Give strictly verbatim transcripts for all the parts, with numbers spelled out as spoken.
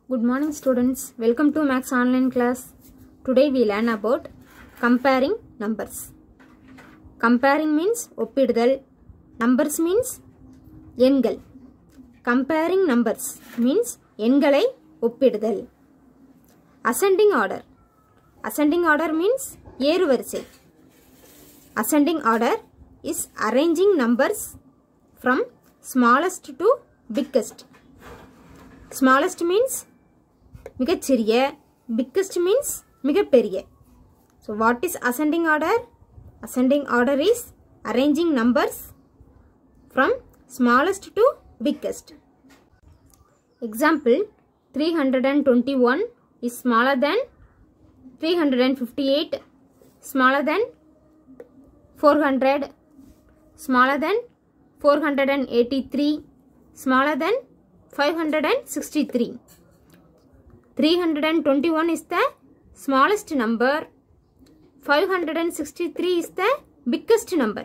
Good morning students. Welcome to Max online class. Today we learn about comparing numbers. Comparing means ஒப்பிடுதல். Numbers means எண்கள். Comparing numbers means எண்களை ஒப்பிடுதல். Ascending order. Ascending order means ஏறுவரிசை. Ascending order is arranging numbers from smallest to biggest. Smallest means மிகச்சிறிய, biggest means மிகப்பெரிய. So what is ascending order? Ascending order is arranging numbers from smallest to biggest. Example, three hundred twenty-one is smaller than three hundred fifty-eight, smaller than four hundred, smaller than four hundred eighty-three, smaller than five hundred sixty-three. three hundred twenty-one is the smallest number. five hundred sixty-three is the biggest number.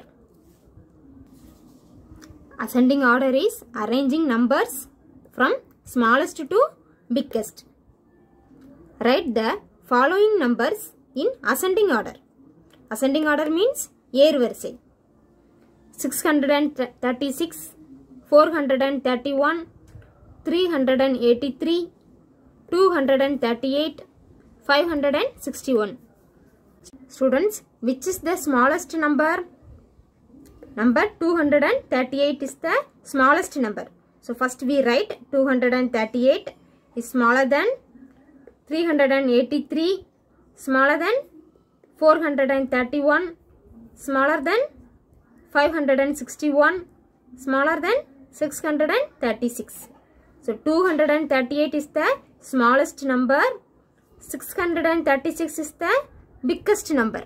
Ascending order is arranging numbers from smallest to biggest. Write the following numbers in ascending order. Ascending order means ஏறுவரிசை. six hundred thirty-six, four hundred thirty-one, three hundred eighty-three, two hundred thirty-eight, five hundred sixty-one. Students, which is the smallest number? Number two hundred thirty-eight is the smallest number. So first we write two hundred thirty-eight is smaller than three hundred eighty-three, smaller than four hundred thirty-one, smaller than five hundred sixty-one, smaller than six hundred thirty-six. So two hundred thirty-eight is the smallest number. six hundred thirty-six is the biggest number.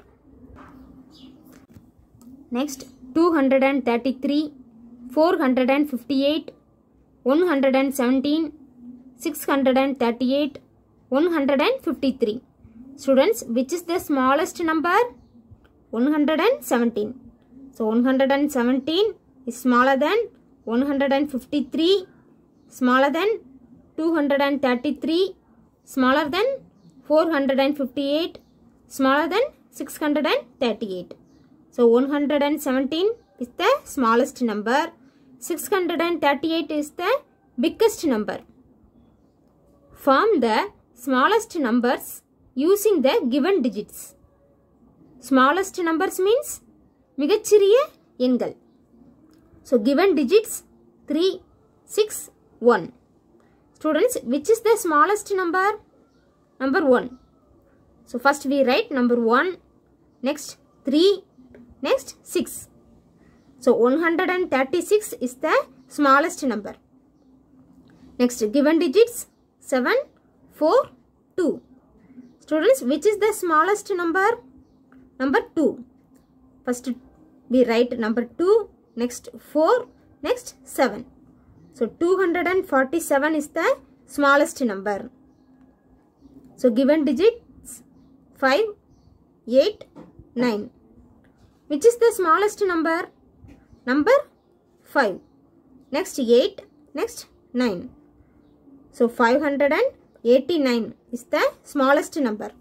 Next, two hundred thirty-three, four hundred fifty-eight, one hundred seventeen, six hundred thirty-eight, one hundred fifty-three. Students, which is the smallest number? one hundred seventeen. So one hundred seventeen is smaller than one hundred fifty-three, smaller than two hundred thirty-three, smaller than four hundred fifty-eight, smaller than six hundred thirty-eight. So one hundred seventeen is the smallest number. six hundred thirty-eight is the biggest number. Form the smallest numbers using the given digits. Smallest numbers means மிகச்சிறிய எண்கள். So given digits three, six, one. Students, which is the smallest number? Number one. So first we write number one, next three, next six. So one hundred thirty-six is the smallest number. Next given digits seven, four, two. Students, which is the smallest number? Number two. First we write number two, next four, next seven. So two hundred forty-seven is the smallest number. So given digits five, eight, nine. Which is the smallest number? Number five. Next eight, next nine. So five hundred eighty-nine is the smallest number.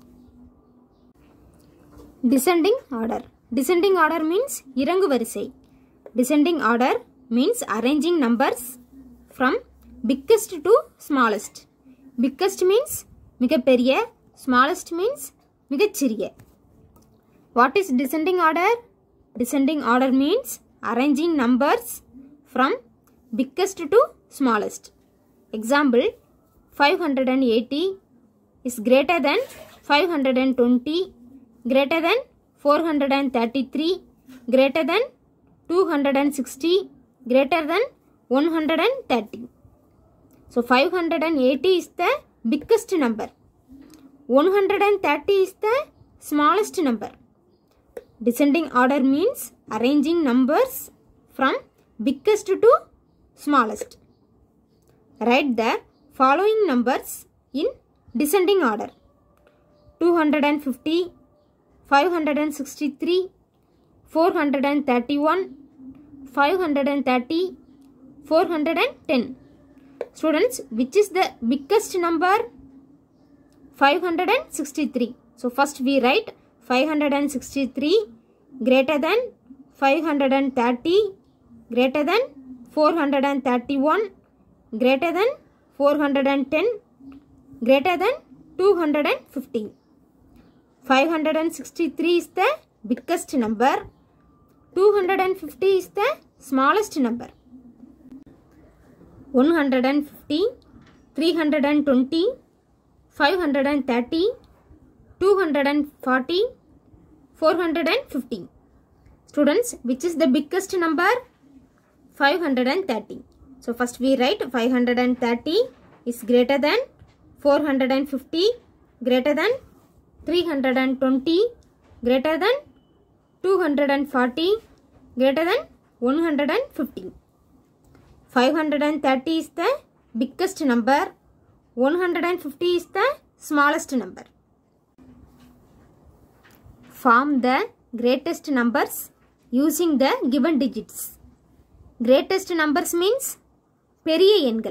Descending order. Descending order means இறங்கு வரிசை. Descending order means arranging numbers from biggest to smallest. Biggest means மிகப்பெரிய, smallest means மிகச்சிறிய. What is descending order? Descending order means arranging numbers from biggest to smallest. Example, five hundred eighty is greater than five hundred twenty, greater than four hundred thirty-three, greater than two hundred sixty, greater than one hundred thirty. So five hundred eighty is the biggest number. one hundred thirty is the smallest number. Descending order means arranging numbers from biggest to smallest. Write the following numbers in descending order. two hundred fifty, five hundred sixty-three, four hundred thirty-one, five hundred thirty, four hundred ten. Students, which is the biggest number? five hundred sixty-three. So first we write five hundred sixty-three greater than five hundred thirty, greater than four hundred thirty-one, greater than four hundred ten, greater than two hundred fifty. five hundred sixty-three is the biggest number. two hundred fifty is the smallest number. one hundred fifty, three hundred twenty, five hundred thirty, two hundred forty, four hundred fifty. Students, which is the biggest number? five hundred thirty. So first we write five hundred thirty is greater than four hundred fifty, greater than three hundred twenty, greater than two hundred forty, greater than one hundred fifty. five hundred thirty is the biggest number. one hundred fifty is the smallest number. Form the greatest numbers using the given digits. Greatest numbers means பெரிய எண்கள்.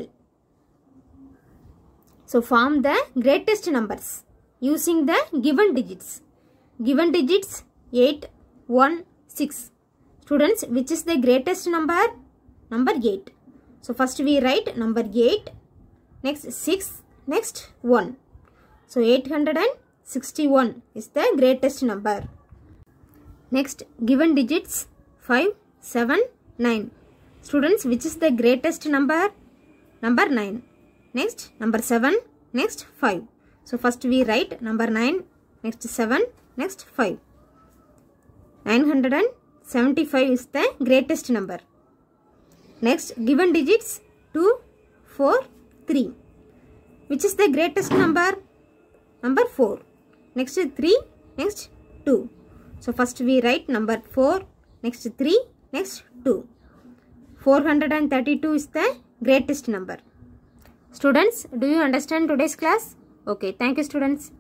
So form the greatest numbers using the given digits. Given digits eight, one, six. Students, which is the greatest number? Number eight. So first we write number eight, next six, next one. So eight hundred sixty-one is the greatest number. Next given digits five, seven, nine. Students, which is the greatest number? Number nine. Next number seven, next five. So first we write number nine, next seven, next five. nine hundred seventy-five is the greatest number. Next given digits two, four, three. Which is the greatest number? Number four. Next three, next two. So first we write number four, next three, next two. four hundred thirty-two is the greatest number. Students, do you understand today's class? Okay, thank you students.